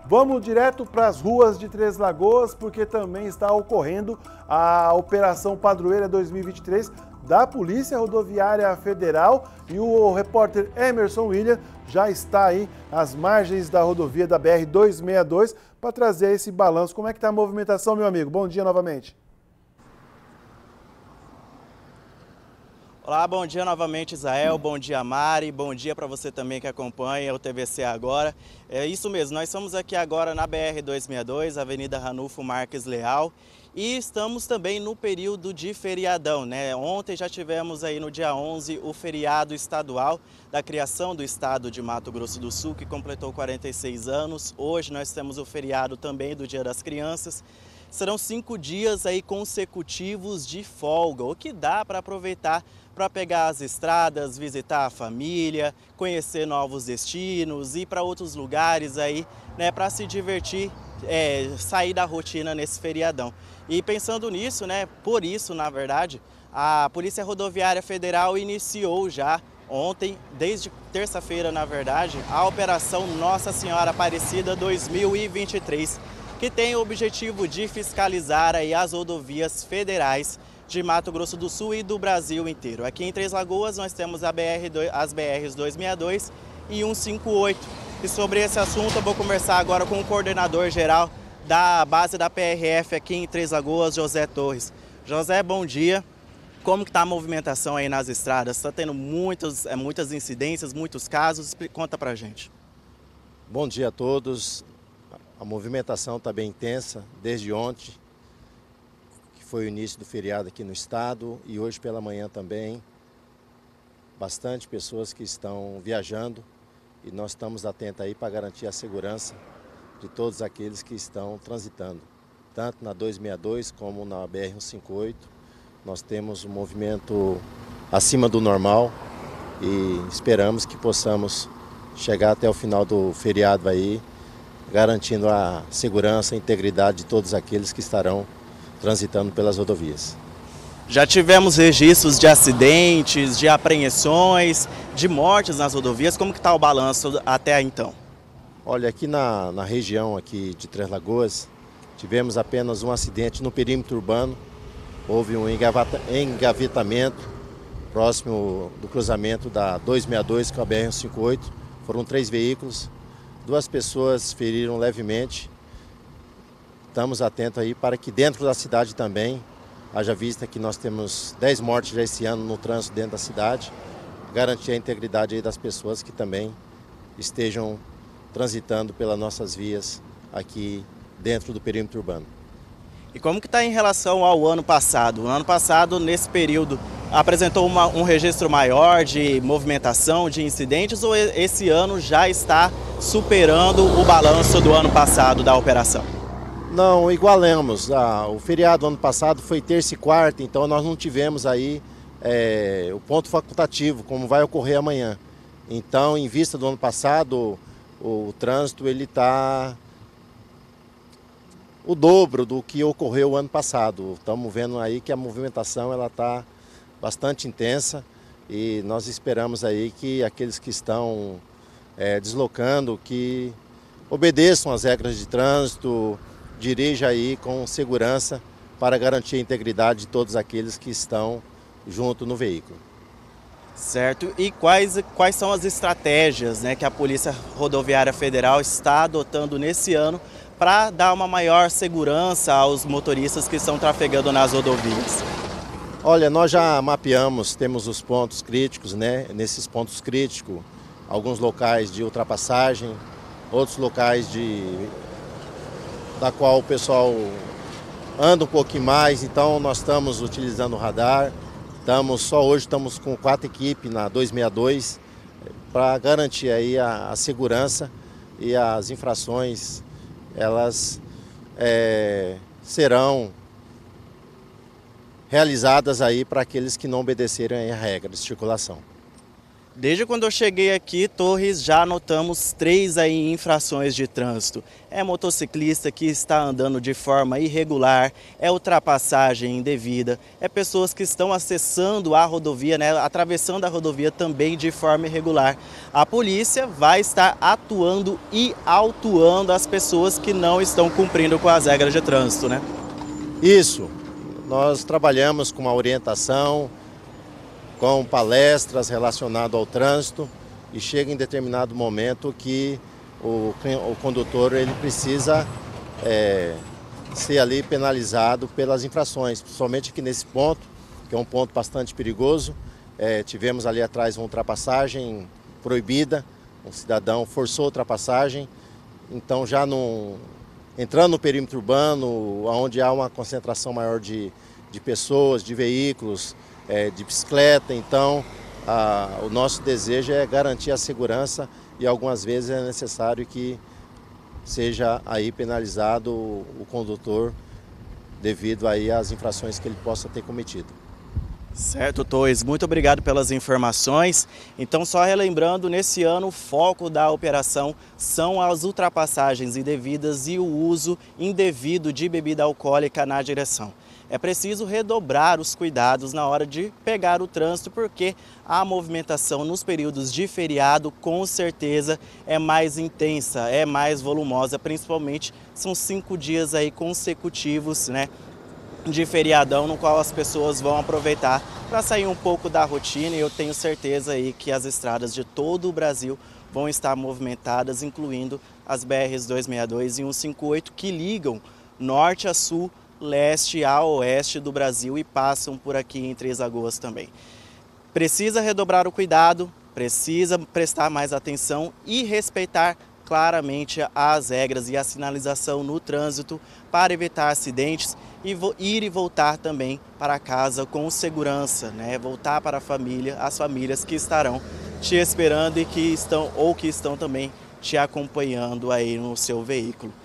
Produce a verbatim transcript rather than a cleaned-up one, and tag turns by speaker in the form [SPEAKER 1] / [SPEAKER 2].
[SPEAKER 1] Vamos direto para as ruas de Três Lagoas, porque também está ocorrendo a Operação Padroeira dois mil e vinte e três da Polícia Rodoviária Federal e o repórter Emerson William já está aí às margens da rodovia da B R duzentos e sessenta e dois para trazer esse balanço. Como é que está a movimentação, meu amigo? Bom dia novamente.
[SPEAKER 2] Olá, bom dia novamente, Israel, bom dia, Mari, bom dia para você também que acompanha o T V C Agora. É isso mesmo, nós estamos aqui agora na B R duzentos e sessenta e dois, Avenida Ranulfo Marques Leal, e estamos também no período de feriadão, né? Ontem já tivemos aí no dia onze o feriado estadual da criação do estado de Mato Grosso do Sul, que completou quarenta e seis anos. Hoje nós temos o feriado também do Dia das Crianças. Serão cinco dias aí consecutivos de folga, o que dá para aproveitar para pegar as estradas, visitar a família, conhecer novos destinos, ir para outros lugares aí, né, para se divertir, é, sair da rotina nesse feriadão. E pensando nisso, né, por isso, na verdade, a Polícia Rodoviária Federal iniciou já ontem, desde terça-feira, na verdade, a Operação Nossa Senhora Aparecida dois mil e vinte e três, que tem o objetivo de fiscalizar aí as rodovias federais de Mato Grosso do Sul e do Brasil inteiro. Aqui em Três Lagoas nós temos a B R, as B Rs duzentos e sessenta e dois e cento e cinquenta e oito. E sobre esse assunto eu vou conversar agora com o coordenador geral da base da P R F aqui em Três Lagoas, José Torres. José, bom dia. Como que está a movimentação aí nas estradas? Está tendo muitos, muitas incidências, muitos casos? Conta pra gente.
[SPEAKER 3] Bom dia a todos. A movimentação está bem intensa desde ontem, que foi o início do feriado aqui no estado, e hoje pela manhã também. Bastante pessoas que estão viajando e nós estamos atentos aí para garantir a segurança de todos aqueles que estão transitando, tanto na duzentos e sessenta e dois como na B R cento e cinquenta e oito. Nós temos um movimento acima do normal e esperamos que possamos chegar até o final do feriado aí, garantindo a segurança e integridade de todos aqueles que estarão transitando pelas rodovias.
[SPEAKER 2] Já tivemos registros de acidentes, de apreensões, de mortes nas rodovias. Como que está o balanço até então?
[SPEAKER 3] Olha, aqui na, na região aqui de Três Lagoas, tivemos apenas um acidente no perímetro urbano. Houve um engavetamento próximo do cruzamento da duzentos e sessenta e dois com a B R cento e cinquenta e oito. Foram três veículos. Duas pessoas feriram levemente. Estamos atentos aí para que dentro da cidade também, haja vista que nós temos dez mortes já esse ano no trânsito dentro da cidade, garantir a integridade aí das pessoas que também estejam transitando pelas nossas vias aqui dentro do perímetro urbano.
[SPEAKER 2] E como que está em relação ao ano passado? O ano passado, nesse período, apresentou uma, um registro maior de movimentação, de incidentes, ou esse ano já está superando o balanço do ano passado da operação?
[SPEAKER 3] Não, igualamos. Ah, o feriado do ano passado foi terça e quarta, então nós não tivemos aí é, o ponto facultativo, como vai ocorrer amanhã. Então, em vista do ano passado, o, o trânsito ele está o dobro do que ocorreu o ano passado. Estamos vendo aí que a movimentação ela está bastante intensa e nós esperamos aí que aqueles que estão é, deslocando, que obedeçam às regras de trânsito, dirijam aí com segurança para garantir a integridade de todos aqueles que estão junto no veículo.
[SPEAKER 2] Certo. E quais, quais são as estratégias, né, que a Polícia Rodoviária Federal está adotando nesse ano para dar uma maior segurança aos motoristas que estão trafegando nas rodovias?
[SPEAKER 3] Olha, nós já mapeamos, temos os pontos críticos, né? Nesses pontos críticos, alguns locais de ultrapassagem, outros locais de da qual o pessoal anda um pouquinho mais, então nós estamos utilizando o radar. Estamos, só hoje estamos com quatro equipes na duzentos e sessenta e dois para garantir aí a, a segurança e as infrações, elas é, serão realizadas aí para aqueles que não obedecerem à regra de circulação.
[SPEAKER 2] Desde quando eu cheguei aqui, Torres, já notamos três aí infrações de trânsito. É motociclista que está andando de forma irregular, é ultrapassagem indevida, é pessoas que estão acessando a rodovia, né, atravessando a rodovia também de forma irregular. A polícia vai estar atuando e autuando as pessoas que não estão cumprindo com as regras de trânsito, né?
[SPEAKER 3] Isso, nós trabalhamos com uma orientação, com palestras relacionadas ao trânsito e chega em determinado momento que o, o condutor ele precisa é, ser ali penalizado pelas infrações, principalmente aqui nesse ponto, que é um ponto bastante perigoso. É, tivemos ali atrás uma ultrapassagem proibida, um cidadão forçou a ultrapassagem, então já no, entrando no perímetro urbano, onde há uma concentração maior de, de pessoas, de veículos, É, de bicicleta, então a, o nosso desejo é garantir a segurança e algumas vezes é necessário que seja aí penalizado o, o condutor devido aí às infrações que ele possa ter cometido.
[SPEAKER 2] Certo, Torres, muito obrigado pelas informações. Então, só relembrando, nesse ano o foco da operação são as ultrapassagens indevidas e o uso indevido de bebida alcoólica na direção. É preciso redobrar os cuidados na hora de pegar o trânsito, porque a movimentação nos períodos de feriado com certeza é mais intensa, é mais volumosa, principalmente são cinco dias aí consecutivos, né, de feriadão, no qual as pessoas vão aproveitar para sair um pouco da rotina, e eu tenho certeza aí que as estradas de todo o Brasil vão estar movimentadas, incluindo as B Rs duzentos e sessenta e dois e cento e cinquenta e oito que ligam norte a sul, leste a oeste do Brasil e passam por aqui em Três Lagoas também. Precisa redobrar o cuidado, precisa prestar mais atenção e respeitar claramente as regras e a sinalização no trânsito para evitar acidentes e ir e voltar também para casa com segurança, né? Voltar para a família, as famílias que estarão te esperando e que estão ou que estão também te acompanhando aí no seu veículo.